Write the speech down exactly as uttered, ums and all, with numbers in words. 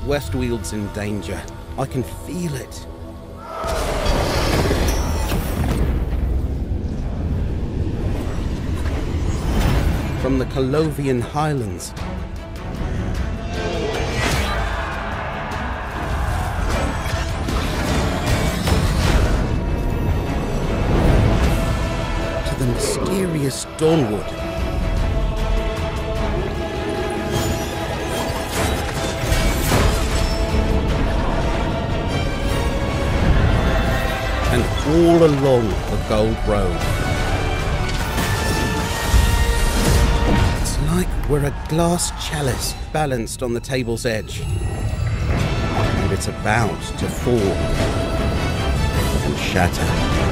Westweald's in danger. I can feel it. From the Colovian Highlands. To the mysterious Dawnwood. And all along the Gold Road. It's like we're a glass chalice balanced on the table's edge. And it's about to fall and shatter.